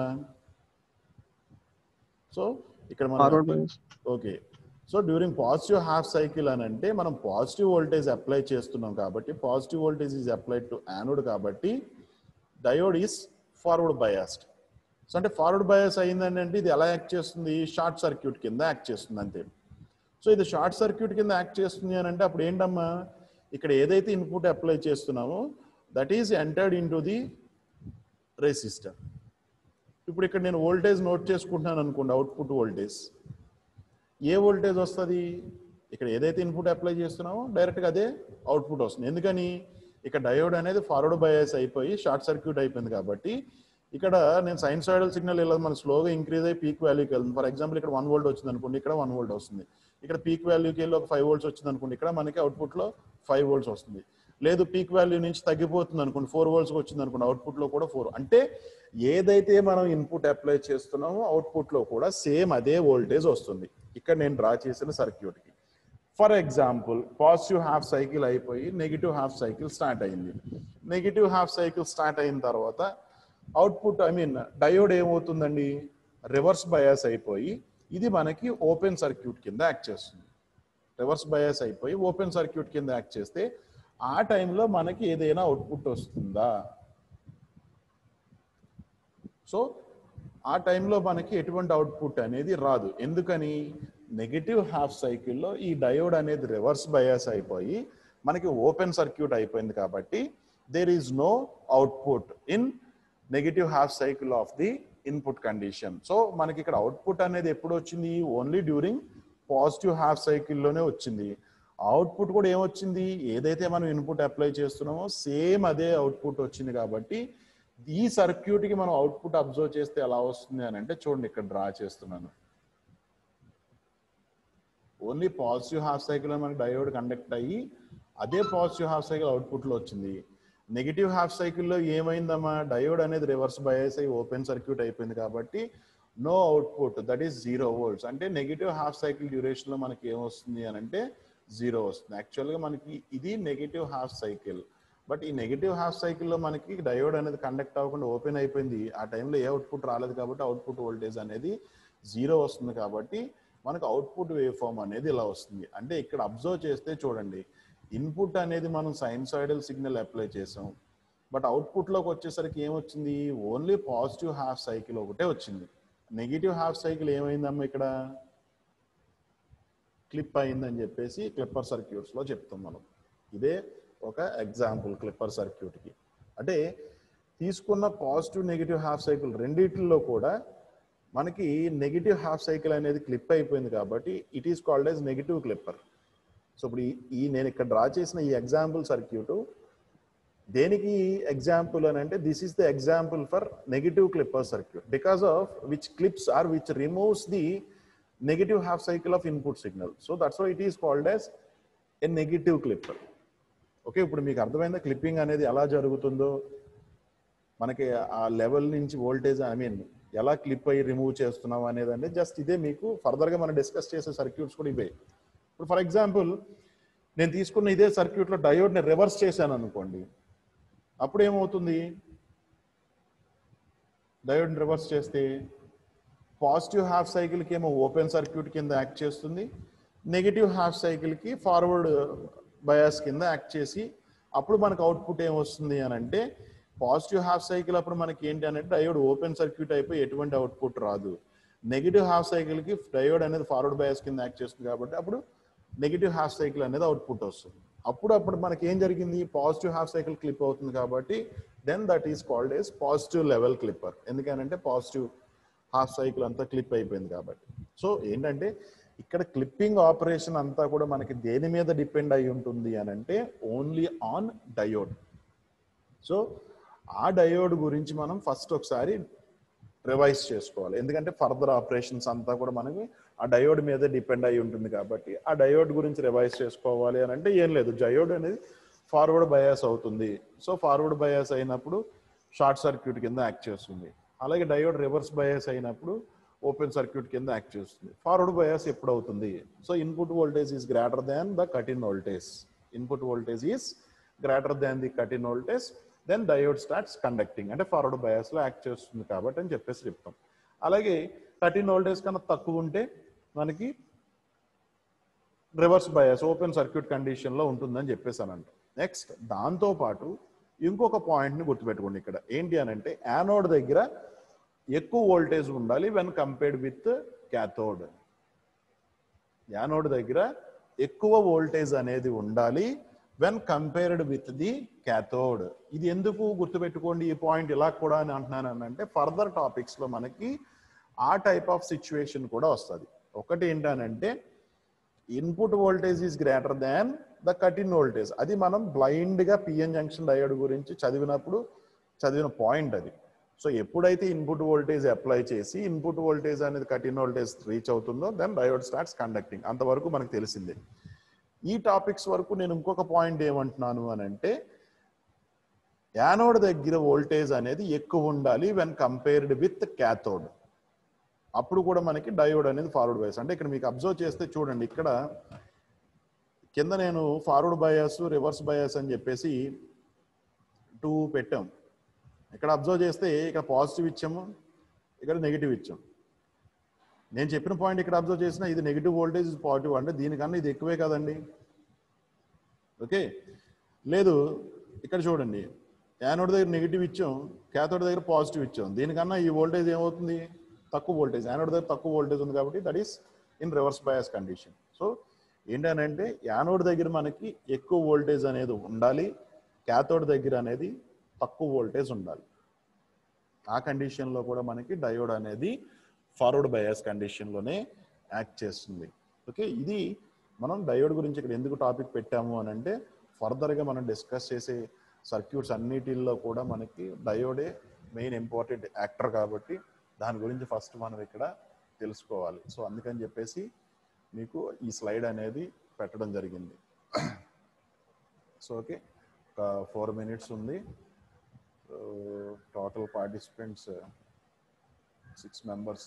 సో ఇక్కడ మనం okay. So during positive half cycle అని అంటే మనం పాజిటివ్ వోల్టేజ్ అప్లై చేస్తున్నాం కాబట్టి, positive voltage is applied to anode కాబట్టి diode is forward biased. So అంటే ఫార్వర్డ్ బయాస్ అయిందండి అంటే ఇది ఎలా యాక్ట్ చేస్తుంది, షార్ట్ సర్క్యూట్ కింద యాక్ట్ చేస్తుంది అంతే. సో ఇది షార్ట్ సర్క్యూట్ కింద యాక్ట్ చేస్తుంది అని అంటే అప్పుడు ఏంటమ్మా, ఇక్కడ ఏదైతే ఇన్పుట్ అప్లై చేస్తున్నామో that is entered into the resistor. ఇప్పుడు ఇక్కడ నేను వోల్టేజ్ నోట్ చేసుకుంటున్నాను అనుకోండి, అవుట్పుట్ వోల్టేజ్ ఏ వోల్టేజ్ వస్తుంది, ఇక్కడ ఏదైతే ఇన్పుట్ అప్లై చేస్తున్నామో డైరెక్ట్గా అదే అవుట్పుట్ వస్తుంది. ఎందుకని, ఇక్కడ డయోడ్ అనేది ఫార్వర్డ్ బయాస్ అయిపోయి షార్ట్ సర్క్యూట్ అయిపోయింది కాబట్టి ఇక్కడ నేను సైనసాయిడల్ సిగ్నల్ ఇలా మన స్లోగా ఇంక్రీజ్ అయ్యి పీక్ వాల్యూకి వెళ్తుంది. ఫర్ ఎగ్జాంపుల్ ఇక్కడ 1 వోల్ట్ వచ్చింది అనుకోండి, ఇక్కడ 1 వోల్ట్ వస్తుంది. ఇక్కడ పీక్ వాల్యూకి వెళ్ళి ఒక 5 వోల్ట్స్ వచ్చింది అనుకోండి, ఇక్కడ మనకి అవుట్పుట్లో 5 వోల్ట్స్ వస్తుంది. లేదు పీక్ వాల్యూ నుంచి తగ్గిపోతుంది అనుకోండి, 4 వోల్ట్స్కి వచ్చింది అనుకోండి, అవుట్పుట్లో కూడా 4. అంటే ఏదైతే మనం ఇన్పుట్ అప్లై చేస్తున్నామో అవుట్పుట్లో కూడా సేమ్ అదే వోల్టేజ్ వస్తుంది. ఇక్కడ నేను డ్రా చేసిన సర్క్యూట్కి for example positive half cycle అయిపోయి నెగిటివ్ హాఫ్ సైకిల్ స్టార్ట్ అయింది. నెగిటివ్ హాఫ్ సైకిల్ స్టార్ట్ అయిన తర్వాత అవుట్పుట్ డయోడ్ ఏమవుతుందండి, రివర్స్ బయాస్ అయిపోయి ఇది మనకి ఓపెన్ సర్క్యూట్ కింద యాక్ట్ చేస్తుంది. రివర్స్ బయాస్ అయిపోయి ఓపెన్ సర్క్యూట్ కింద యాక్ట్ చేస్తే ఆ టైంలో మనకి ఏదైనా అవుట్పుట్ వస్తుందా? సో ఆ టైంలో మనకి ఎటువంటి అవుట్పుట్ అనేది రాదు. ఎందుకని, నెగిటివ్ హాఫ్ సైకిల్లో ఈ డయోడ్ అనేది రివర్స్ బయాస్ అయిపోయి మనకి ఓపెన్ సర్క్యూట్ అయిపోయింది కాబట్టి there is no output in negative half cycle of the input condition. So మనకి ఇక్కడ అవుట్పుట్ అనేది ఎప్పుడు వచ్చింది, ఓన్లీ డ్యూరింగ్ పాజిటివ్ హాఫ్ సైకిల్లోనే వచ్చింది. అవుట్పుట్ కూడా ఏమొచ్చింది, ఏదైతే మనం ఇన్పుట్ అప్లై చేస్తున్నామో సేమ్ అదే అవుట్పుట్ వచ్చింది. కాబట్టి ఈ సర్క్యూట్కి మనం అవుట్పుట్ అబ్జర్వ్ చేస్తే ఎలా వస్తుంది అని అంటే చూడండి, ఇక్కడ డ్రా చేస్తున్నాను. ఓన్లీ పాజిటివ్ హాఫ్ సైకిల్లో మనకి డయోడ్ కండక్ట్ అయ్యి అదే పాజిటివ్ హాఫ్ సైకిల్ అవుట్పుట్లో వచ్చింది. నెగిటివ్ హాఫ్ సైకిల్లో ఏమైందమ్మా, డయోడ్ అనేది రివర్స్ బయాస్ అయ్యి ఓపెన్ సర్క్యూట్ అయిపోయింది కాబట్టి no output, that is 0 volts. అంటే నెగిటివ్ హాఫ్ సైకిల్ డ్యూరేషన్లో మనకి ఏమొస్తుంది అని అంటే 0 వస్తుంది. యాక్చువల్గా మనకి ఇది నెగిటివ్ హాఫ్ సైకిల్, బట్ ఈ నెగిటివ్ హాఫ్ సైకిల్లో మనకి డయోడ్ అనేది కండక్ట్ అవ్వకుండా ఓపెన్ అయిపోయింది. ఆ టైంలో ఏ అవుట్పుట్ రాలేదు కాబట్టి అవుట్పుట్ వోల్టేజ్ అనేది 0 వస్తుంది. కాబట్టి మనకు అవుట్పుట్ వేవ్ ఫామ్ అనేది ఇలా వస్తుంది. అంటే ఇక్కడ అబ్జర్వ్ చేస్తే చూడండి, ఇన్పుట్ అనేది మనం సైనసాయిడల్ సిగ్నల్ అప్లై చేసాం, బట్ అవుట్పుట్లోకి వచ్చేసరికి ఏమొచ్చింది, ఓన్లీ పాజిటివ్ హాఫ్ సైకిల్ ఒకటే వచ్చింది. నెగిటివ్ హాఫ్ సైకిల్ ఏమైందమ్మా, ఇక్కడ క్లిప్ అయిందని చెప్పేసి క్లిప్పర్ సర్క్యూట్స్లో చెప్తాం మనం. ఇదే ఒక ఎగ్జాంపుల్ క్లిప్పర్ సర్క్యూట్కి. అంటే తీసుకున్న పాజిటివ్ నెగిటివ్ హాఫ్ సైకిల్ రెండిట్లో కూడా మనకి నెగిటివ్ హాఫ్ సైకిల్ అనేది క్లిప్ అయిపోయింది కాబట్టి it is called as negative clipper. So ఇప్పుడు ఈ నేను ఇక్కడ డ్రా చేసిన ఈ ఎగ్జాంపుల్ సర్క్యూట్ దేనికి ఎగ్జాంపుల్ అని అంటే this is the example for negative clipper circuit because of which clips or which removes the negative half cycle of input signal. So that's why it is called as a negative clipper. Okay, ఇప్పుడు మీకు అర్థమైందా clipping అనేది ఎలా జరుగుతుందో, మనకి ఆ level నుంచి voltage ఎలా క్లిప్ అయ్యి రిమూవ్ చేస్తున్నాం అనేది అంటే జస్ట్ ఇదే. మీకు ఫర్దర్గా మనం డిస్కస్ చేసే సర్క్యూట్స్ కూడా ఇవే. ఇప్పుడు ఫర్ ఎగ్జాంపుల్ నేను తీసుకున్న ఇదే సర్క్యూట్లో డయోడ్ని రివర్స్ చేశాను అనుకోండి, అప్పుడు ఏమవుతుంది, డయోడ్ని రివర్స్ చేస్తే పాజిటివ్ హాఫ్ సైకిల్కి ఏమో ఓపెన్ సర్క్యూట్ కింద యాక్ట్ చేస్తుంది, నెగిటివ్ హాఫ్ సైకిల్కి ఫార్వర్డ్ బయాస్ కింద యాక్ట్ చేసి అప్పుడు మనకు అవుట్పుట్ ఏమొస్తుంది అని అంటే పాజిటివ్ హాఫ్ సైకిల్ అప్పుడు మనకి ఏంటి అంటే డయోడ్ ఓపెన్ సర్క్యూట్ అయిపోయి ఎటువంటి అవుట్పుట్ రాదు. నెగిటివ్ హాఫ్ సైకిల్కి డయోడ్ అనేది ఫార్వర్డ్ బయాస్ కింద యాక్ట్ చేస్తుంది కాబట్టి అప్పుడు నెగిటివ్ హాఫ్ సైకిల్ అనేది అవుట్పుట్ వస్తుంది. అప్పుడు మనకి ఏం జరిగింది, పాజిటివ్ హాఫ్ సైకిల్ క్లిప్ అవుతుంది కాబట్టి then that is called as positive level clipper. ఎందుకనంటే పాజిటివ్ హాఫ్ సైకిల్ అంతా క్లిప్ అయిపోయింది కాబట్టి. సో ఏంటంటే ఇక్కడ క్లిప్పింగ్ ఆపరేషన్ అంతా కూడా మనకి దేని మీద డిపెండ్ అయి ఉంటుంది అని అంటే ఓన్లీ ఆన్ డయోడ్. సో ఆ డయోడ్ గురించి మనం ఫస్ట్ ఒకసారి రివైజ్ చేసుకోవాలి, ఎందుకంటే ఫర్దర్ ఆపరేషన్స్ అంతా కూడా మనకి ఆ డయోడ్ మీద డిపెండ్ అయి ఉంటుంది కాబట్టి ఆ డయోడ్ గురించి రివైజ్ చేసుకోవాలి అని అంటే ఏం లేదు, డయోడ్ అనేది ఫార్వర్డ్ బయాస్ అవుతుంది. సో ఫార్వర్డ్ బయాస్ అయినప్పుడు షార్ట్ సర్క్యూట్ కింద యాక్ట్ చేస్తుంది. అలాగే డయోడ్ రివర్స్ బయాస్ అయినప్పుడు ఓపెన్ సర్క్యూట్ కింద యాక్ట్ చేస్తుంది. ఫార్వర్డ్ బయాస్ ఎప్పుడు అవుతుంది? So input voltage is greater than the cut in voltage. Input voltage is greater than the cut in voltage, then diode starts conducting, అంటే forward bias లో act చేస్తుంది కాబట్టి అని చెప్పేసి చెప్తాం. అలాగే కట్ ఇన్ వోల్టేజ్ కన్నా తక్కువ ఉంటే మనకి reverse bias open circuit condition లో ఉంటుందని చెప్పేసానంట. నెక్స్ట్ దాంతో పాటు ఇంకొక పాయింట్ ని గుర్తుపెట్టుకోండి. ఇక్కడ ఏంటి అని అంటే యానోడ్ దగ్గర ఎక్కువ వోల్టేజ్ ఉండాలి when compared with cathode. Anode దగ్గర ఎక్కువ వోల్టేజ్ అనేది ఉండాలి when compared with the cathode. ఇది ఎందుకు గుర్తుపెట్టుకోండి ఈ పాయింట్ ఇలా కూడా అని అంటున్నాను అంటే ఫర్దర్ టాపిక్స్ లో మనకి ఆ టైప్ ఆఫ్ సిచ్యువేషన్ కూడా వస్తుంది. ఒకటి ఏంటనంటే input voltage is greater than the cut in voltage. అది మనం బ్లైండ్ గా పిఎన్ జంక్షన్ డయోడ్ గురించి చదివిన పాయింట్ అది. సో ఎప్పుడైతే ఇన్పుట్ వోల్టేజ్ అప్లై చేసి ఇన్పుట్ వోల్టేజ్ అనేది కట్ ఇన్ వోల్టేజ్ రీచ్ అవుతుందో దెన్ డయోడ్ స్టార్ట్స్ కండక్టింగ్. అంతవరకు మనకు తెలిసిందే. ఈ టాపిక్స్ వరకు నేను ఇంకొక పాయింట్ ఏమంటున్నాను అని అంటే యానోడ్ దగ్గర వోల్టేజ్ అనేది ఎక్కువ ఉండాలి వెన్ కంపేర్డ్ విత్ క్యాథోడ్. అప్పుడు కూడా మనకి డయోడ్ అనేది ఫార్వర్డ్ బయాస్. అంటే ఇక్కడ మీకు అబ్జర్వ్ చేస్తే చూడండి, ఇక్కడ కింద నేను ఫార్వర్డ్ బయాస్ రివర్స్ బయాస్ అని చెప్పేసి 2 పెట్టాం. ఇక్కడ అబ్జర్వ్ చేస్తే ఇక్కడ పాజిటివ్ ఇచ్చాము, ఇక్కడ నెగిటివ్ ఇచ్చాం. నేను చెప్పిన పాయింట్ ఇక్కడ అబ్జర్వ్ చేసిన ఇది నెగిటివ్ వోల్టేజ్ పాజిటివ్ అంటే దీనికన్నా ఇది ఎక్కువే కదండి. ఓకే, లేదు ఇక్కడ చూడండి యానోడ్ దగ్గర నెగిటివ్ ఇచ్చాం, క్యాథోడ్ దగ్గర పాజిటివ్ ఇచ్చాం. దీనికన్నా ఈ వోల్టేజ్ ఏమవుతుంది? తక్కువ వోల్టేజ్. యానోడ్ దగ్గర తక్కువ వోల్టేజ్ ఉంది కాబట్టి that is in reverse bias condition. So ఏంటనంటే యానోడ్ దగ్గర మనకి ఎక్కువ వోల్టేజ్ అనేది ఉండాలి, క్యాథోడ్ దగ్గర అనేది తక్కువ వోల్టేజ్ ఉండాలి. ఆ కండిషన్లో కూడా మనకి డయోడ్ అనేది ఫార్వర్డ్ బయాస్ కండిషన్లోనే యాక్ట్ చేస్తుంది. ఓకే, ఇది మనం డయోడ్ గురించి ఇక్కడ ఎందుకు టాపిక్ పెట్టాము అని అంటే ఫర్దర్గా మనం డిస్కస్ చేసే సర్క్యూట్స్ అన్నిటిల్లో కూడా మనకి డయోడే మెయిన్ ఇంపార్టెంట్ యాక్టర్ కాబట్టి దాని గురించి ఫస్ట్ మనం ఇక్కడ తెలుసుకోవాలి. సో అందుకని చెప్పేసి మీకు ఈ స్లైడ్ అనేది పెట్టడం జరిగింది. సో ఓకే, ఒక 4 minutes ఉంది. Total participants 6 members.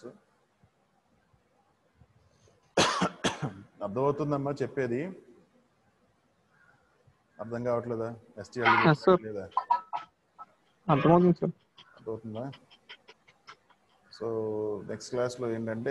అర్థమవుతుందమ్మా చెప్పేది? అర్థం కావట్లేదా? ఎస్టీఎల్ లేదా? అర్థమవుతుంది సార్. అర్థమవుతుందా? సో నెక్స్ట్ క్లాస్లో ఏంటంటే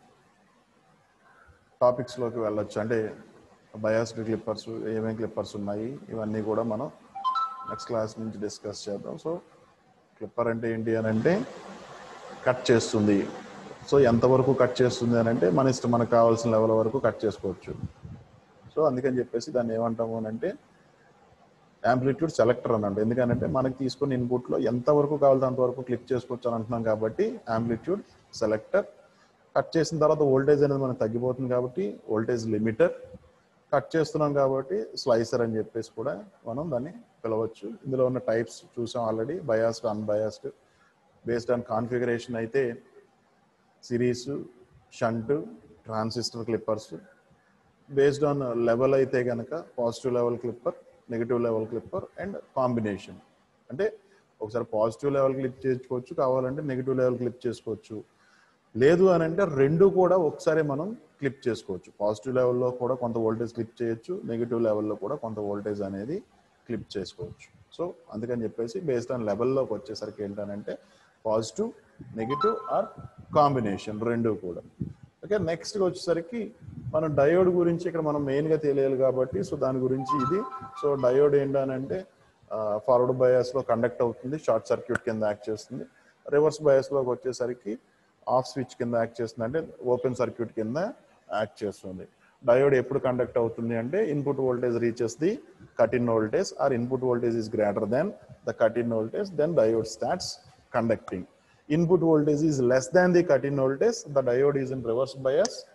టాపిక్స్లోకి వెళ్ళొచ్చు. అంటే బయాస్డ్ క్లిప్పర్స్, ఏమేమి క్లిప్పర్స్ ఉన్నాయి ఇవన్నీ కూడా మనం నెక్స్ట్ క్లాస్ నుంచి డిస్కస్ చేద్దాం. సో క్లిప్పర్ అంటే ఏంటి అని అంటే కట్ చేస్తుంది. సో ఎంతవరకు కట్ చేస్తుంది అని అంటే మన ఇష్టం, మనకు కావాల్సిన లెవెల్ వరకు కట్ చేసుకోవచ్చు. సో అందుకని చెప్పేసి దాన్ని ఏమంటాము అని అంటే యాంప్లిట్యూడ్ సెలెక్టర్ అని అంటే, ఎందుకంటే మనకి తీసుకున్న ఇన్పుట్లో ఎంతవరకు కావాలో అంతవరకు క్లిక్ చేసుకోవచ్చు అని అంటున్నాం కాబట్టి యాంప్లిట్యూడ్ సెలెక్టర్. కట్ చేసిన తర్వాత వోల్టేజ్ అనేది మనకు తగ్గిపోతుంది కాబట్టి వోల్టేజ్ లిమిటర్. కట్ చేస్తున్నాం కాబట్టి స్లైసర్ అని చెప్పేసి కూడా మనం దాన్ని పిలవచ్చు. ఇందులో ఉన్న టైప్స్ చూసాం already, biased, unbiased. Based on configuration అయితే series, shunt, transistor clippers. Based on level అయితే కనుక positive level clipper, negative level clipper and combination. అంటే ఒకసారి పాజిటివ్ లెవెల్ క్లిప్ చేసుకోవచ్చు, కావాలంటే నెగిటివ్ లెవెల్ క్లిప్ చేసుకోవచ్చు. లేదు అని అంటే రెండు కూడా ఒకసారి మనం క్లిప్ చేసుకోవచ్చు. పాజిటివ్ లెవెల్లో కూడా కొంత వోల్టేజ్ క్లిప్ చేయొచ్చు, నెగిటివ్ లెవెల్లో కూడా కొంత వోల్టేజ్ అనేది క్లిప్ చేసుకోవచ్చు. సో అందుకని చెప్పేసి బేస్డ్ ఆన్ లెవెల్లోకి వచ్చేసరికి ఏంటంటే పాజిటివ్, నెగిటివ్ ఆర్ కాంబినేషన్ రెండు కూడా. ఓకే, నెక్స్ట్గా వచ్చేసరికి మనం డయోడ్ గురించి ఇక్కడ మనం మెయిన్గా తెలియాలి కాబట్టి సో దాని గురించి ఇది. సో డయోడ్ ఏంటనంటే ఫార్వర్డ్ బయాస్లో కండక్ట్ అవుతుంది, షార్ట్ సర్క్యూట్ కింద యాక్ట్ చేస్తుంది. రివర్స్ బయాస్లోకి వచ్చేసరికి ఆఫ్ స్విచ్ కింద యాక్ట్ చేస్తుంది, అంటే ఓపెన్ సర్క్యూట్ కింద యాక్ట్ చేస్తుంది. డయోడ్ ఎప్పుడు కండక్ట్ అవుతుంది అంటే input voltage reaches the cut in voltage or input voltage is greater than the cut in voltage, then diode starts conducting. Input voltage is less than the cut in voltage, the diode is in reverse bias,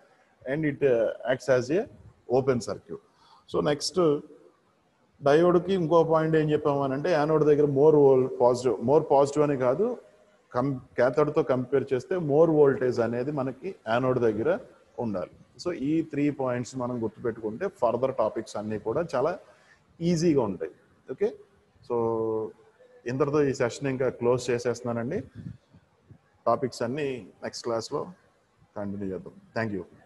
and it acts as a open circuit. So next డయోడ్కి ఇంకో point ఏం చెప్పామనంటే anode దగ్గర more positive అని కాదు, క్యాథోడ్తో compare చేస్తే more voltage అనేది మనకి యానోడ్ దగ్గర ఉండాలి. సో ఈ 3 పాయింట్స్ మనం గుర్తుపెట్టుకుంటే ఫర్దర్ టాపిక్స్ అన్నీ కూడా చాలా ఈజీగా ఉంటాయి. ఓకే, సో ఇంతటితో ఈ సెషన్ ఇంకా క్లోజ్ చేసేస్తున్నానండి. టాపిక్స్ అన్నీ నెక్స్ట్ క్లాస్లో కంటిన్యూ చేద్దాం. Thank you.